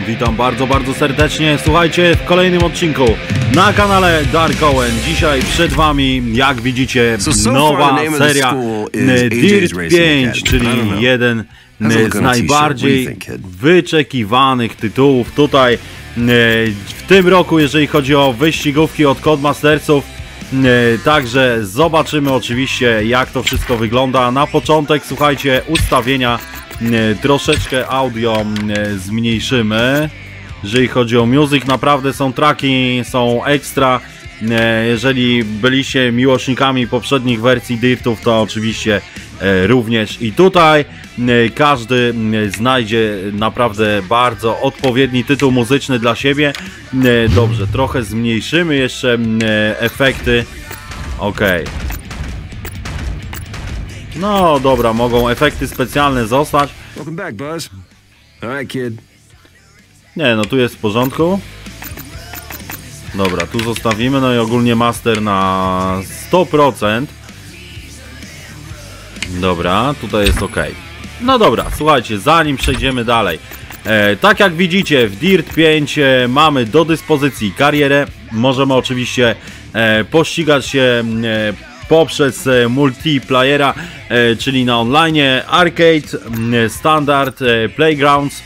Witam bardzo serdecznie. Słuchajcie, w kolejnym odcinku na kanale Dark Owen. Dzisiaj przed wami, jak widzicie, nowa seria Dirt 5, czyli jeden z najbardziej wyczekiwanych tytułów tutaj w tym roku, jeżeli chodzi o wyścigówki od Codemastersów. Także zobaczymy oczywiście, jak to wszystko wygląda. Na początek, słuchajcie, ustawienia troszeczkę audio zmniejszymy. Jeżeli chodzi o music, naprawdę są traki, są ekstra. Jeżeli byliście miłośnikami poprzednich wersji Dirtów, to oczywiście również i tutaj każdy znajdzie naprawdę bardzo odpowiedni tytuł muzyczny dla siebie. Dobrze, trochę zmniejszymy jeszcze efekty. Ok. No dobra, mogą efekty specjalne zostać. Welcome back, Buzz. All right, kid. Nie, no tu jest w porządku. Dobra, tu zostawimy, no i ogólnie master na 100%. Dobra, tutaj jest ok. No dobra, słuchajcie, zanim przejdziemy dalej. Tak jak widzicie, w Dirt 5 mamy do dyspozycji karierę. Możemy oczywiście pościgać się poprzez multiplayera, czyli na online, arcade, standard, playgrounds,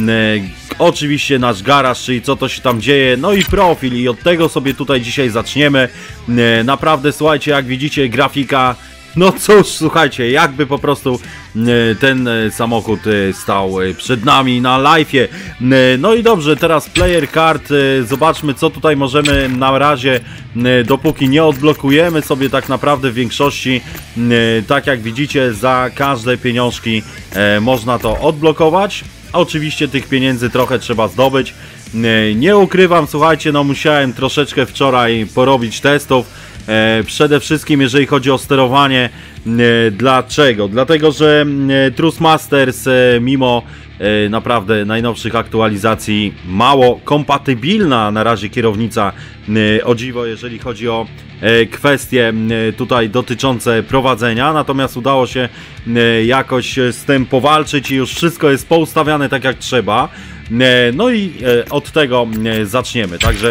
oczywiście nasz garaż, czyli co to się tam dzieje, no i profil, i od tego sobie tutaj dzisiaj zaczniemy. Naprawdę, słuchajcie, jak widzicie, grafika, no cóż, słuchajcie, jakby po prostu ten samochód stał przed nami na live'ie. No i dobrze, teraz player card, zobaczmy, co tutaj możemy na razie, dopóki nie odblokujemy sobie tak naprawdę w większości, tak jak widzicie, za każde pieniążki można to odblokować. Oczywiście tych pieniędzy trochę trzeba zdobyć. Nie ukrywam, słuchajcie, no musiałem troszeczkę wczoraj porobić testów. Przede wszystkim jeżeli chodzi o sterowanie. Dlaczego? Dlatego, że Trustmasters mimo naprawdę najnowszych aktualizacji mało kompatybilna na razie kierownica, o dziwo, jeżeli chodzi o kwestie tutaj dotyczące prowadzenia, natomiast udało się jakoś z tym powalczyć i już wszystko jest poustawiane tak jak trzeba. No i od tego zaczniemy, także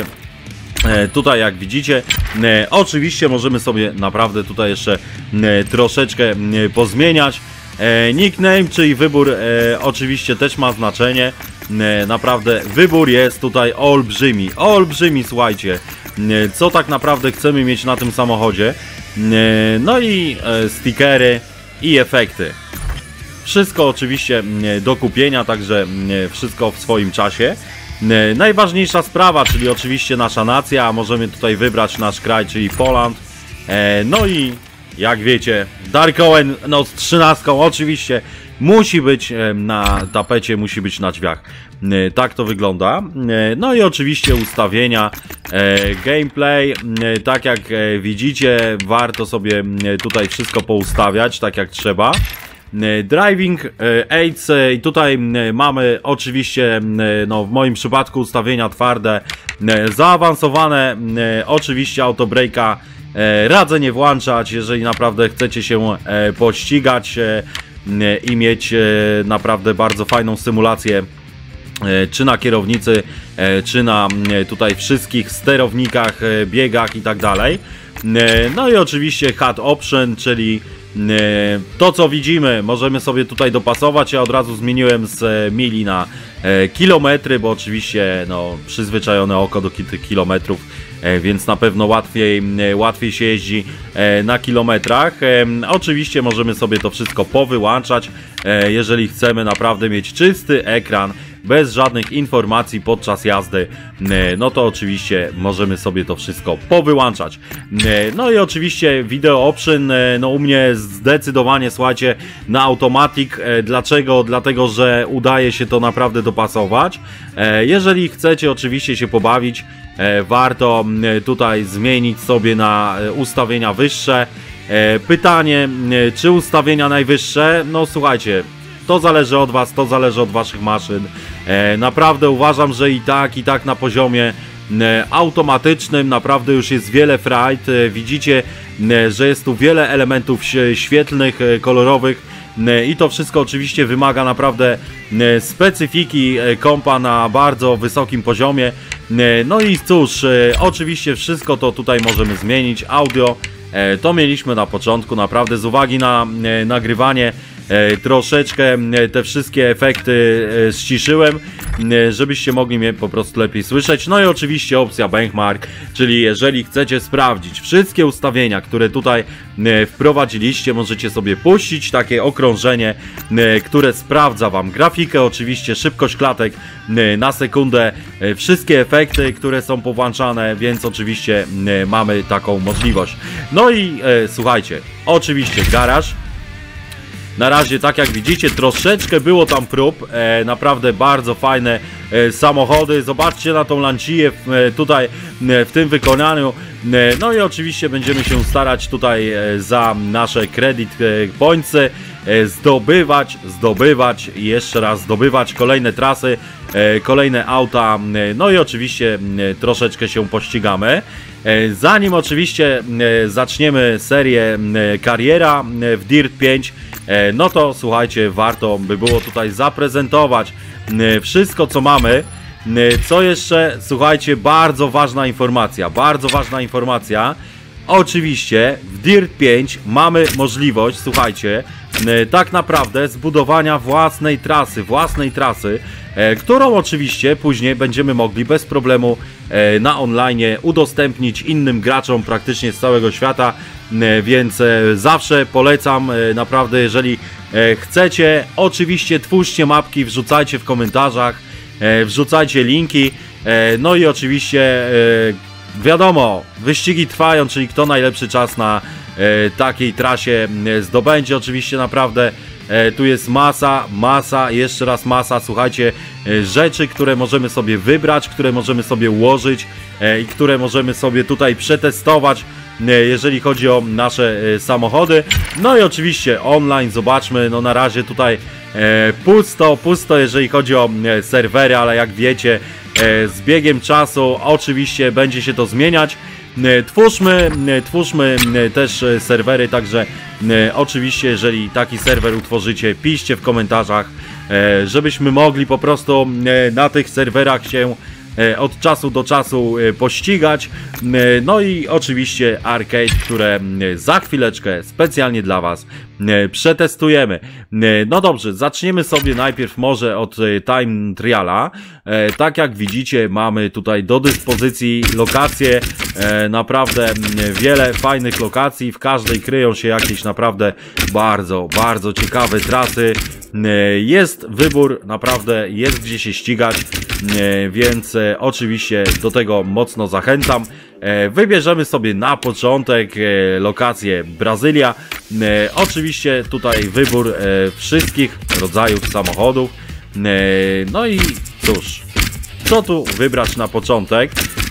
tutaj jak widzicie, oczywiście możemy sobie naprawdę tutaj jeszcze troszeczkę pozmieniać. Nickname, czyli wybór, oczywiście też ma znaczenie. Naprawdę wybór jest tutaj olbrzymi, słuchajcie, co tak naprawdę chcemy mieć na tym samochodzie. No i stickery i efekty. Wszystko oczywiście do kupienia, także wszystko w swoim czasie. Najważniejsza sprawa, czyli oczywiście nasza nacja, możemy tutaj wybrać nasz kraj, czyli Poland. No i jak wiecie, Dark Owen, no z 13 oczywiście musi być na tapecie, musi być na drzwiach. Tak to wygląda. No i oczywiście ustawienia, gameplay, tak jak widzicie, warto sobie tutaj wszystko poustawiać tak jak trzeba. Driving aids, i tutaj mamy oczywiście, no w moim przypadku ustawienia twarde, zaawansowane, oczywiście autobreaka radzę nie włączać, jeżeli naprawdę chcecie się pościgać i mieć naprawdę bardzo fajną symulację, czy na kierownicy, czy na tutaj wszystkich sterownikach, biegach i tak dalej. No i oczywiście HUD option, czyli to co widzimy możemy sobie tutaj dopasować. Ja od razu zmieniłem z mili na kilometry, bo oczywiście no, przyzwyczajone oko do tych kilometrów, więc na pewno łatwiej się jeździ na kilometrach. Oczywiście możemy sobie to wszystko powyłączać, jeżeli chcemy naprawdę mieć czysty ekran bez żadnych informacji podczas jazdy, no to oczywiście możemy sobie to wszystko powyłączać. No i oczywiście video option, no u mnie zdecydowanie, słuchajcie, na automatic. Dlaczego? Dlatego, że udaje się to naprawdę dopasować. Jeżeli chcecie oczywiście się pobawić, warto tutaj zmienić sobie na ustawienia wyższe. Pytanie, czy ustawienia najwyższe? No słuchajcie, to zależy od was, to zależy od waszych maszyn. Naprawdę uważam, że i tak na poziomie automatycznym naprawdę już jest wiele frajt. Widzicie, że jest tu wiele elementów świetlnych, kolorowych. i to wszystko oczywiście wymaga naprawdę specyfiki kompa na bardzo wysokim poziomie. No i cóż, oczywiście wszystko to tutaj możemy zmienić. Audio to mieliśmy na początku, naprawdę z uwagi na nagrywanie troszeczkę te wszystkie efekty ściszyłem, żebyście mogli mnie po prostu lepiej słyszeć. No i oczywiście opcja benchmark, czyli jeżeli chcecie sprawdzić wszystkie ustawienia, które tutaj wprowadziliście, możecie sobie puścić takie okrążenie, które sprawdza wam grafikę, oczywiście szybkość klatek na sekundę, wszystkie efekty, które są powłączane, więc oczywiście mamy taką możliwość. No i słuchajcie, oczywiście garaż. Na razie, tak jak widzicie, troszeczkę było tam prób, naprawdę bardzo fajne samochody. Zobaczcie na tą Lancię tutaj w tym wykonaniu. No i oczywiście będziemy się starać tutaj za nasze credit pointsy zdobywać i jeszcze raz zdobywać kolejne trasy, kolejne auta. No i oczywiście troszeczkę się pościgamy. Zanim oczywiście zaczniemy serię kariera w Dirt 5, no to słuchajcie, warto by było tutaj zaprezentować wszystko, co mamy. Co jeszcze? Słuchajcie, bardzo ważna informacja. Oczywiście w Dirt 5 mamy możliwość, słuchajcie, tak naprawdę zbudowania własnej trasy, którą oczywiście później będziemy mogli bez problemu na online udostępnić innym graczom praktycznie z całego świata, więc zawsze polecam, naprawdę, jeżeli chcecie, oczywiście twórzcie mapki, wrzucajcie w komentarzach, wrzucajcie linki, no i oczywiście wiadomo, wyścigi trwają, czyli kto najlepszy czas na takiej trasie zdobędzie. Oczywiście naprawdę tu jest masa, jeszcze raz masa, słuchajcie, rzeczy, które możemy sobie wybrać, które możemy sobie ułożyć i które możemy sobie tutaj przetestować, jeżeli chodzi o nasze samochody. No i oczywiście online, zobaczmy, no na razie tutaj pusto, jeżeli chodzi o serwery, ale jak wiecie, z biegiem czasu oczywiście będzie się to zmieniać. Twórzmy też serwery, także oczywiście, jeżeli taki serwer utworzycie, piszcie w komentarzach, żebyśmy mogli po prostu na tych serwerach się od czasu do czasu pościgać. No i oczywiście arcade, które za chwileczkę specjalnie dla was przetestujemy. No dobrze, zaczniemy sobie najpierw może od time triala. Tak jak widzicie, mamy tutaj do dyspozycji lokacje, naprawdę wiele fajnych lokacji, w każdej kryją się jakieś naprawdę bardzo ciekawe trasy. Jest wybór, naprawdę jest gdzie się ścigać, więc oczywiście do tego mocno zachęcam. Wybierzemy sobie na początek lokację Brazylia. Oczywiście tutaj wybór wszystkich rodzajów samochodów. No i cóż, co tu wybrać na początek?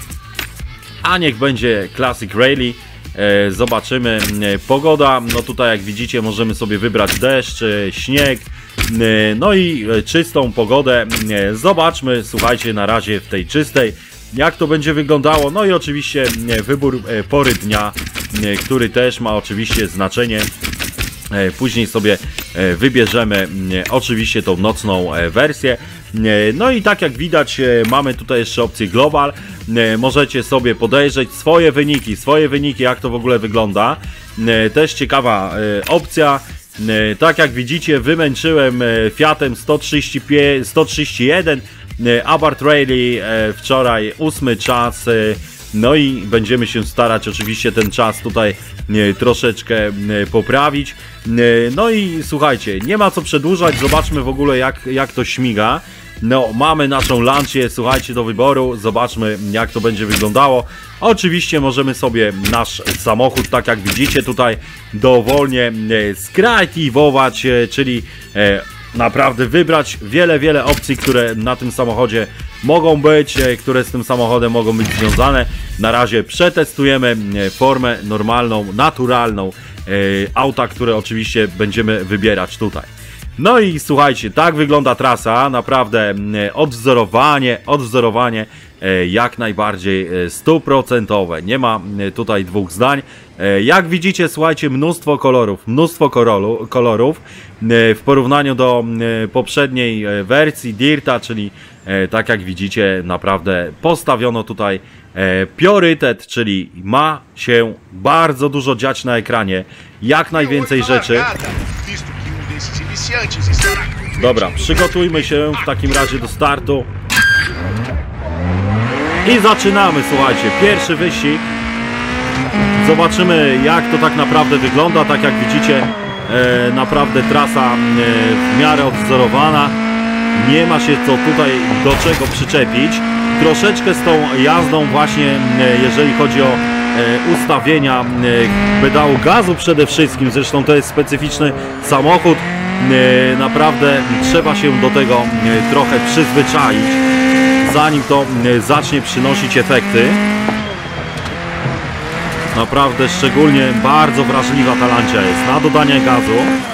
A niech będzie Classic Rally. Zobaczymy. Pogoda, no tutaj jak widzicie możemy sobie wybrać deszcz, śnieg, no i czystą pogodę. Zobaczmy, słuchajcie, na razie w tej czystej, jak to będzie wyglądało. No i oczywiście wybór pory dnia, który też ma oczywiście znaczenie. Później sobie wybierzemy oczywiście tą nocną wersję. No i tak jak widać, mamy tutaj jeszcze opcję Global. Możecie sobie podejrzeć swoje wyniki, jak to w ogóle wygląda. Też ciekawa opcja. Tak jak widzicie, wymęczyłem Fiatem 131 Abarth Rally wczoraj 8 czas. No i będziemy się starać oczywiście ten czas tutaj troszeczkę poprawić. No i słuchajcie, nie ma co przedłużać, zobaczmy w ogóle jak to śmiga. No, mamy naszą Lancię, słuchajcie, do wyboru, zobaczmy jak to będzie wyglądało. Oczywiście możemy sobie nasz samochód, tak jak widzicie tutaj, dowolnie skreatywować, czyli naprawdę wybrać wiele opcji, które na tym samochodzie mogą być, które z tym samochodem mogą być związane. Na razie przetestujemy formę normalną, naturalną auta, które oczywiście będziemy wybierać tutaj. No i słuchajcie, tak wygląda trasa, naprawdę odwzorowanie jak najbardziej 100%. Nie ma tutaj dwóch zdań. Jak widzicie, słuchajcie, mnóstwo kolorów w porównaniu do poprzedniej wersji Dirta, czyli tak jak widzicie, naprawdę postawiono tutaj priorytet, czyli ma się bardzo dużo dziać na ekranie, jak najwięcej rzeczy. Dobra, przygotujmy się w takim razie do startu i zaczynamy, słuchajcie, pierwszy wyścig. Zobaczymy, jak to tak naprawdę wygląda. Tak jak widzicie, naprawdę trasa w miarę odwzorowana. Nie ma się co tutaj do czego przyczepić. Troszeczkę z tą jazdą właśnie, jeżeli chodzi o ustawienia pedału gazu przede wszystkim. Zresztą to jest specyficzny samochód. Naprawdę trzeba się do tego trochę przyzwyczaić, zanim to zacznie przynosić efekty. Naprawdę szczególnie bardzo wrażliwa ta Lancia jest na dodanie gazu.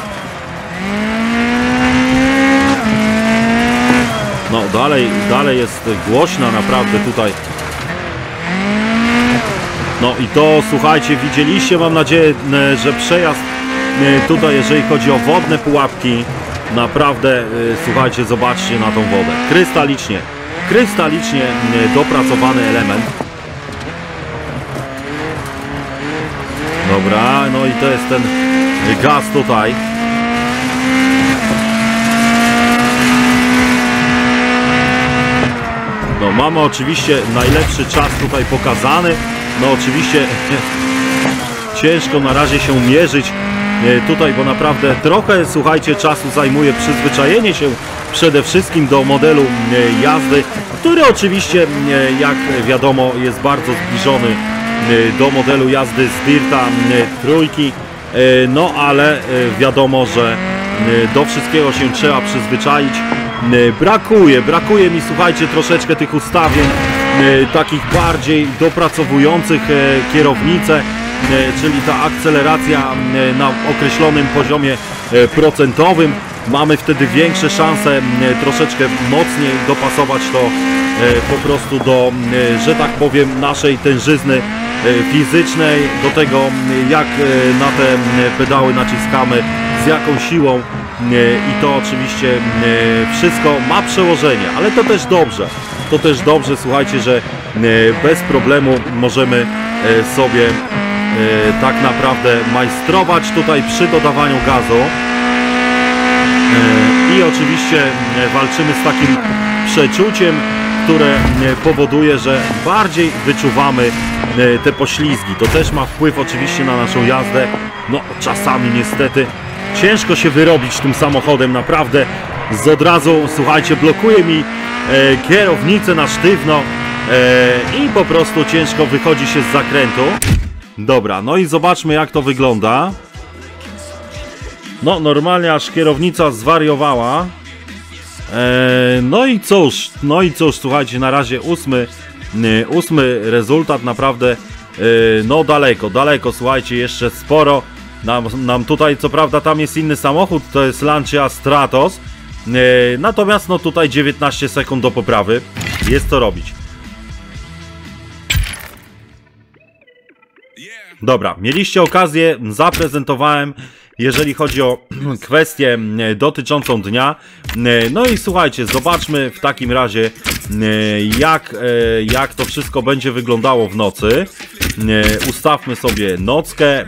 No dalej jest głośna naprawdę tutaj. No i to, słuchajcie, widzieliście, mam nadzieję, że przejazd tutaj, jeżeli chodzi o wodne pułapki, naprawdę, słuchajcie, zobaczcie na tą wodę. Krystalicznie dopracowany element. Dobra, no i to jest ten gaz tutaj. No mamy oczywiście najlepszy czas tutaj pokazany. No oczywiście ciężko na razie się mierzyć tutaj, bo naprawdę trochę, słuchajcie, czasu zajmuje przyzwyczajenie się przede wszystkim do modelu jazdy, który oczywiście, jak wiadomo, jest bardzo zbliżony do modelu jazdy z Dirta trójki, no ale wiadomo, że do wszystkiego się trzeba przyzwyczaić. Brakuje mi, słuchajcie, troszeczkę tych ustawień takich bardziej dopracowujących kierownicę, czyli ta akceleracja na określonym poziomie procentowym. Mamy wtedy większe szanse troszeczkę mocniej dopasować to po prostu do, że tak powiem, naszej tężyzny fizycznej, do tego, jak na te pedały naciskamy, z jaką siłą, i to oczywiście wszystko ma przełożenie, ale to też dobrze, słuchajcie, że bez problemu możemy sobie tak naprawdę majstrować tutaj przy dodawaniu gazu. I oczywiście walczymy z takim przeczuciem, które powoduje, że bardziej wyczuwamy te poślizgi. To też ma wpływ oczywiście na naszą jazdę. No czasami niestety ciężko się wyrobić tym samochodem, naprawdę. Od razu, słuchajcie, blokuje mi kierownicę na sztywno i po prostu ciężko wychodzi się z zakrętu. Dobra, no i zobaczmy, jak to wygląda. No normalnie aż kierownica zwariowała. No i cóż, słuchajcie, na razie ósmy rezultat, naprawdę no daleko, słuchajcie, jeszcze sporo nam tutaj, co prawda tam jest inny samochód, to jest Lancia Stratos, natomiast no tutaj 19 sekund do poprawy, jest co robić. Dobra, mieliście okazję, zaprezentowałem, jeżeli chodzi o kwestię dotyczącą dnia. No i słuchajcie, zobaczmy w takim razie, jak to wszystko będzie wyglądało w nocy. Ustawmy sobie nockę.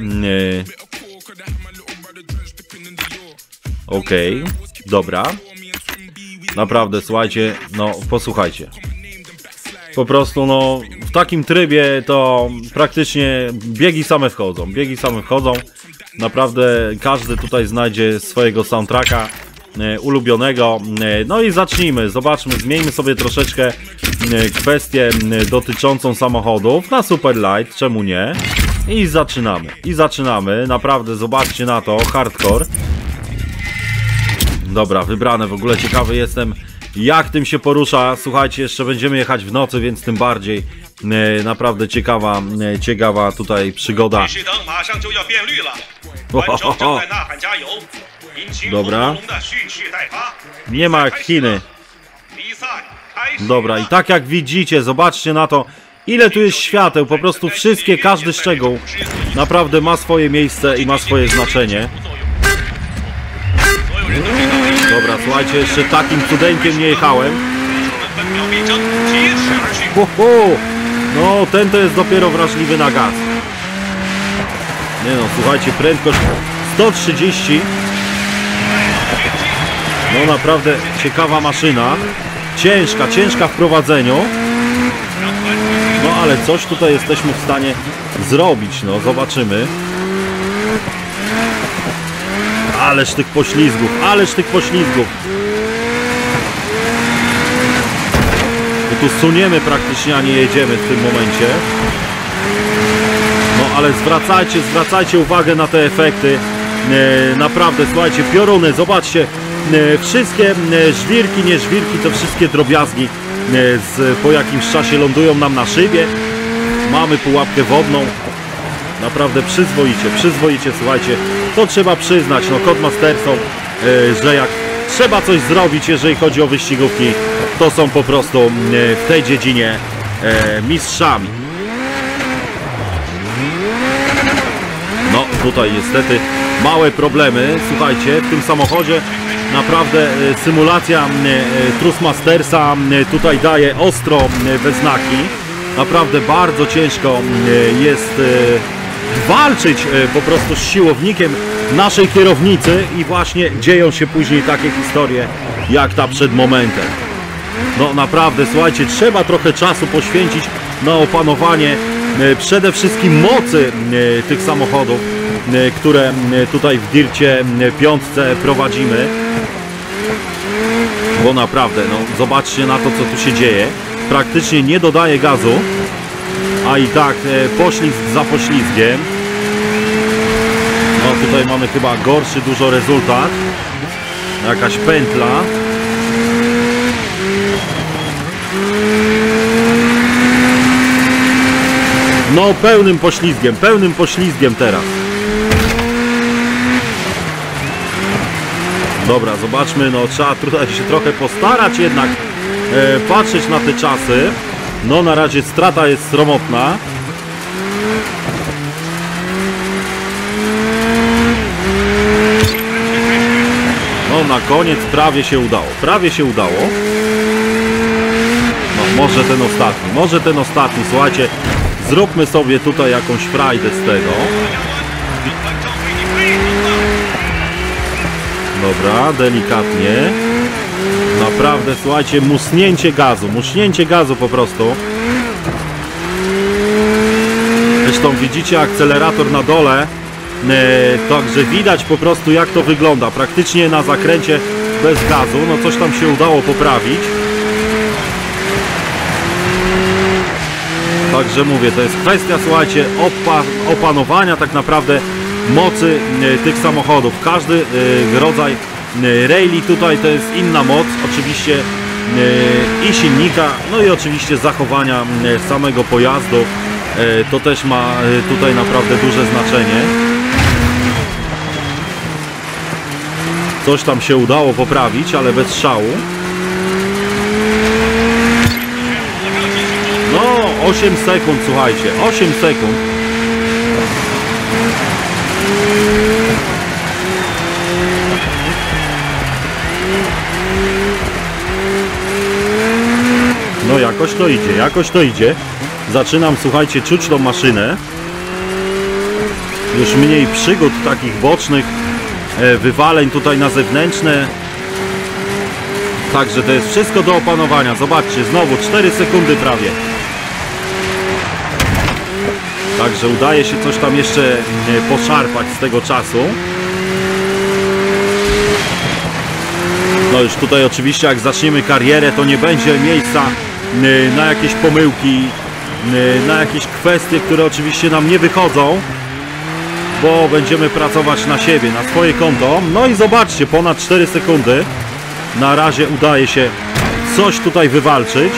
Okej, dobra. Naprawdę, słuchajcie, no posłuchajcie. Po prostu, no, w takim trybie to praktycznie biegi same wchodzą. Naprawdę każdy tutaj znajdzie swojego soundtracka ulubionego. No i zacznijmy, zobaczmy, zmieńmy sobie troszeczkę kwestię dotyczącą samochodów na Super Light, czemu nie? I zaczynamy, naprawdę zobaczcie na to, hardcore. Dobra, wybrane, w ogóle ciekawy jestem, jak tym się porusza. Słuchajcie, jeszcze będziemy jechać w nocy, więc tym bardziej naprawdę ciekawa tutaj przygoda. Dobra. Nie ma jak Chiny. Dobra, i tak jak widzicie, zobaczcie na to, ile tu jest świateł, po prostu wszystkie, każdy szczegół naprawdę ma swoje miejsce i ma swoje znaczenie. Dobra, słuchajcie, jeszcze takim cudeńkiem nie jechałem. No, ten to jest dopiero wrażliwy na gaz. Nie no, słuchajcie, prędkość 130. No naprawdę ciekawa maszyna. Ciężka w prowadzeniu. No ale coś tutaj jesteśmy w stanie zrobić, no zobaczymy. Ależ tych poślizgów, Bo tu suniemy praktycznie, a nie jedziemy w tym momencie. No ale zwracajcie uwagę na te efekty. Naprawdę, słuchajcie, pioruny, zobaczcie. Wszystkie żwirki, nie żwirki, to wszystkie drobiazgi po jakimś czasie lądują nam na szybie. Mamy pułapkę wodną. Naprawdę przyzwoicie, słuchajcie. To trzeba przyznać, no Codemastersom, że jak trzeba coś zrobić, jeżeli chodzi o wyścigówki, to są po prostu w tej dziedzinie mistrzami. No tutaj niestety małe problemy, słuchajcie, w tym samochodzie naprawdę symulacja Trustmastersa tutaj daje ostro we znaki. Naprawdę bardzo ciężko jest walczyć po prostu z siłownikiem naszej kierownicy i właśnie dzieją się później takie historie jak ta przed momentem. No naprawdę, słuchajcie, trzeba trochę czasu poświęcić na opanowanie przede wszystkim mocy tych samochodów, które tutaj w Dircie 5 prowadzimy. Bo naprawdę, no zobaczcie na to, co tu się dzieje. Praktycznie nie dodaje gazu, a i tak poślizg za poślizgiem. No tutaj mamy chyba gorszy dużo rezultat. Jakaś pętla. No pełnym poślizgiem teraz. Dobra, zobaczmy, no trzeba tutaj się trochę postarać jednak patrzeć na te czasy. No na razie strata jest sromotna. No na koniec prawie się udało. No może ten ostatni, słuchajcie, zróbmy sobie tutaj jakąś frajdę z tego. Dobra, delikatnie. Naprawdę, słuchajcie, muśnięcie gazu po prostu. Zresztą widzicie akcelerator na dole. Także widać po prostu, jak to wygląda. Praktycznie na zakręcie bez gazu. No coś tam się udało poprawić. Także mówię, to jest kwestia, słuchajcie, opanowania tak naprawdę mocy tych samochodów. Każdy rodzaj rally tutaj to jest inna moc, oczywiście i silnika, no i oczywiście zachowania samego pojazdu. To też ma tutaj naprawdę duże znaczenie. Coś tam się udało poprawić, ale bez szału. No 8 sekund, słuchajcie, 8 sekund. No jakoś to idzie. Zaczynam, słuchajcie, czuć tą maszynę. Już mniej przygód takich bocznych, wywaleń tutaj na zewnętrzne. Także to jest wszystko do opanowania. Zobaczcie, znowu 4 sekundy prawie. Także udaje się coś tam jeszcze poszarpać z tego czasu. No już tutaj oczywiście jak zaczniemy karierę, to nie będzie miejsca na jakieś pomyłki, na jakieś kwestie, które oczywiście nam nie wychodzą, bo będziemy pracować na siebie, na swoje konto. No i zobaczcie, ponad 4 sekundy. Na razie udaje się coś tutaj wywalczyć.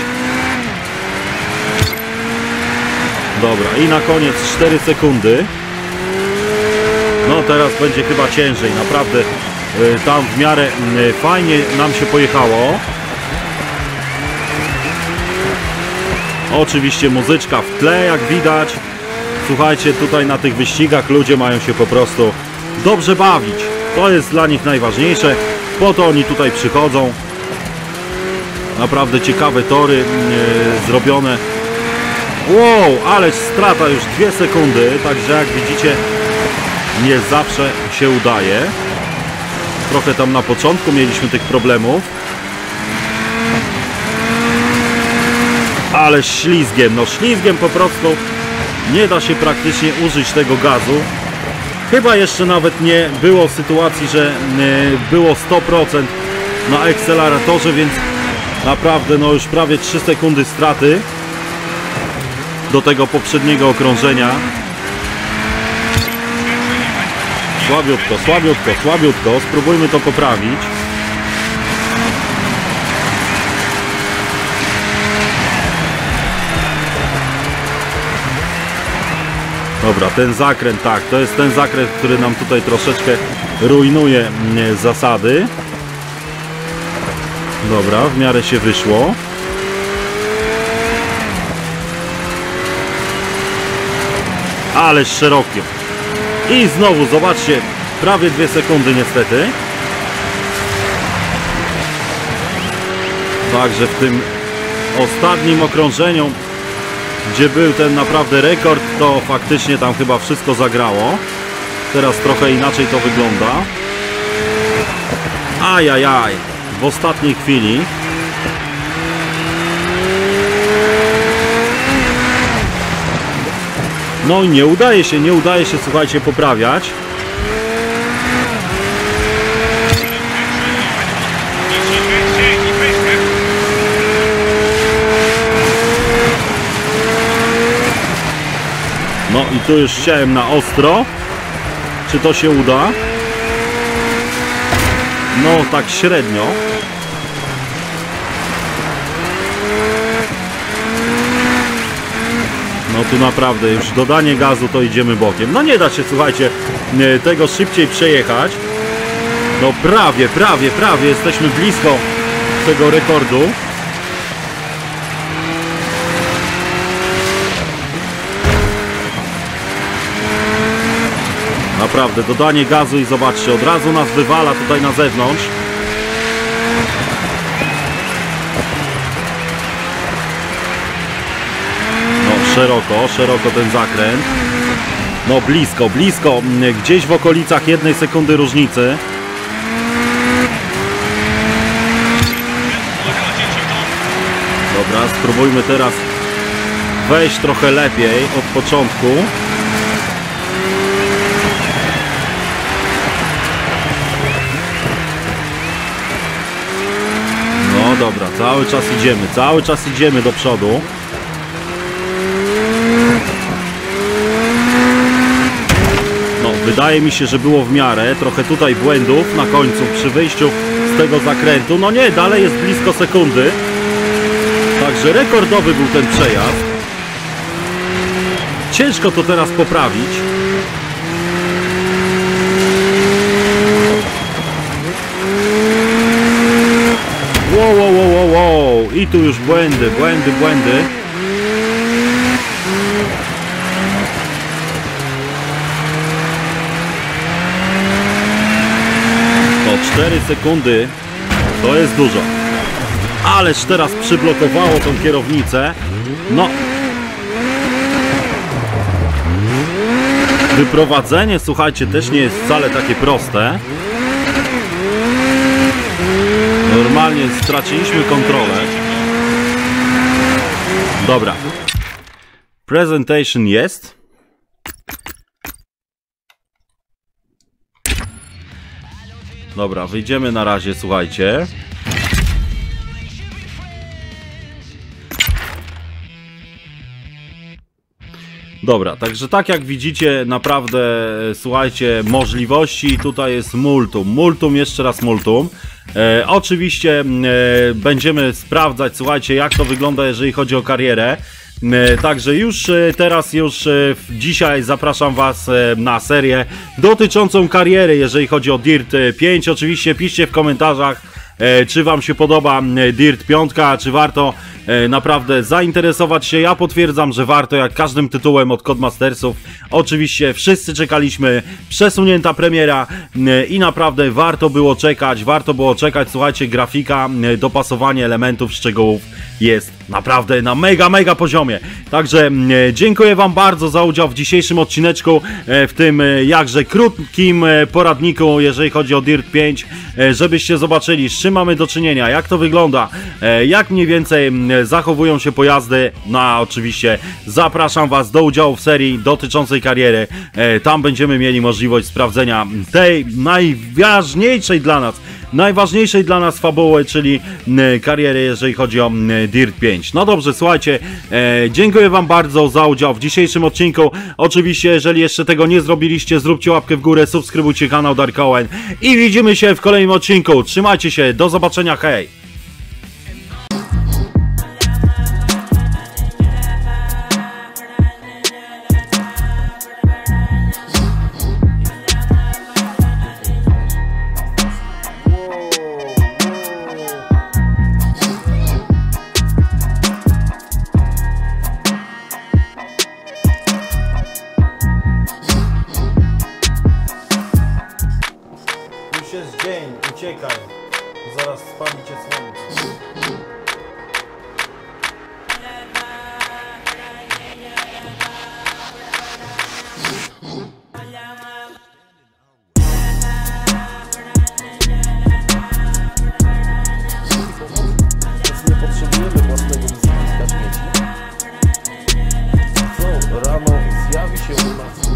Dobra, i na koniec 4 sekundy. No teraz będzie chyba ciężej, naprawdę tam w miarę fajnie nam się pojechało. Oczywiście muzyczka w tle, jak widać. Słuchajcie, tutaj na tych wyścigach ludzie mają się po prostu dobrze bawić. To jest dla nich najważniejsze. Po to oni tutaj przychodzą. Naprawdę ciekawe tory zrobione. Wow, ależ strata już 2 sekundy. Także jak widzicie, nie zawsze się udaje. Trochę tam na początku mieliśmy tych problemów. Ale ślizgiem, no ślizgiem po prostu nie da się praktycznie użyć tego gazu. Chyba jeszcze nawet nie było sytuacji, że było 100% na akceleratorze, więc naprawdę no już prawie 3 sekundy straty do tego poprzedniego okrążenia. Słabiutko, słabiutko, słabiutko. Spróbujmy to poprawić. Dobra, ten zakręt, tak, to jest ten zakręt, który nam tutaj troszeczkę rujnuje zasady. Dobra, w miarę się wyszło. Ależ szerokie. I znowu, zobaczcie, prawie 2 sekundy niestety. Także w tym ostatnim okrążeniu, gdzie był ten naprawdę rekord, to faktycznie tam chyba wszystko zagrało. Teraz trochę inaczej to wygląda. Ajajaj, w ostatniej chwili. No nie udaje się, słuchajcie, poprawiać. No i tu już chciałem na ostro. Czy to się uda? No tak średnio. No tu naprawdę już dodanie gazu to idziemy bokiem. No nie da się, słuchajcie, tego szybciej przejechać. No prawie jesteśmy blisko tego rekordu. Naprawdę, dodanie gazu i zobaczcie, od razu nas wywala tutaj na zewnątrz. No szeroko ten zakręt. No blisko, gdzieś w okolicach 1 sekundy różnicy. Dobra, spróbujmy teraz wejść trochę lepiej od początku. No dobra, cały czas idziemy do przodu. No, wydaje mi się, że było w miarę. Trochę tutaj błędów na końcu przy wyjściu z tego zakrętu. No nie, dalej jest blisko sekundy. Także rekordowy był ten przejazd. Ciężko to teraz poprawić. Wow. I tu już błędy. To 4 sekundy to jest dużo. Ależ teraz przyblokowało tą kierownicę. No. Wyprowadzenie, słuchajcie, też nie jest wcale takie proste. Normalnie straciliśmy kontrolę. Dobra. Presentation jest. Dobra, wyjdziemy na razie, słuchajcie. Dobra, także tak jak widzicie, naprawdę, słuchajcie, możliwości tutaj jest multum, jeszcze raz multum. Oczywiście będziemy sprawdzać, słuchajcie, jak to wygląda, jeżeli chodzi o karierę. Także już teraz, dzisiaj zapraszam Was na serię dotyczącą kariery, jeżeli chodzi o Dirt 5. Oczywiście piszcie w komentarzach, czy Wam się podoba Dirt 5, czy warto naprawdę zainteresować się. Ja potwierdzam, że warto, jak każdym tytułem od Codemastersów. Oczywiście wszyscy czekaliśmy, przesunięta premiera i naprawdę warto było czekać, słuchajcie, grafika, dopasowanie elementów, szczegółów jest naprawdę na mega poziomie. Także dziękuję wam bardzo za udział w dzisiejszym odcineczku, w tym jakże krótkim poradniku, jeżeli chodzi o Dirt 5, żebyście zobaczyli, z czym mamy do czynienia, jak to wygląda, jak mniej więcej zachowują się pojazdy. No a oczywiście zapraszam was do udziału w serii dotyczącej kariery. Tam będziemy mieli możliwość sprawdzenia tej najważniejszej dla nas fabuły, czyli kariery, jeżeli chodzi o Dirt 5. No dobrze, słuchajcie, dziękuję wam bardzo za udział w dzisiejszym odcinku. Oczywiście, jeżeli jeszcze tego nie zrobiliście, zróbcie łapkę w górę, subskrybujcie kanał Dark Owen i widzimy się w kolejnym odcinku. Trzymajcie się, do zobaczenia, hej! Już jest dzień, uciekaj, zaraz spalicie słońce. Nie potrzebujemy własnego wysypiska śmieci. Co rano zjawi się u nas?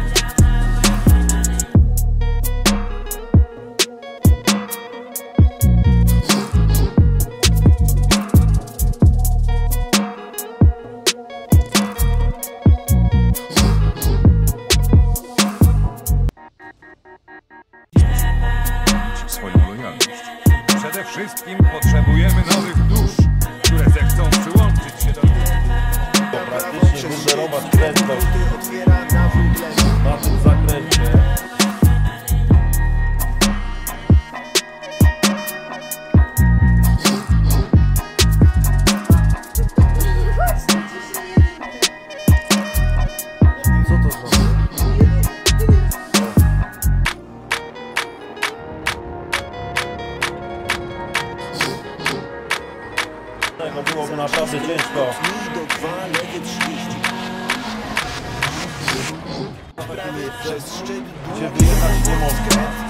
Swoją lojalność. Przede wszystkim potrzebujemy nowych dusz, które zechcą przyłączyć się do Praktycznie wyzerować prędkość na tym zakręcie. Co to znaczy? No byłoby naprawdę ciężko. Gdzie wyjechać nie mogę.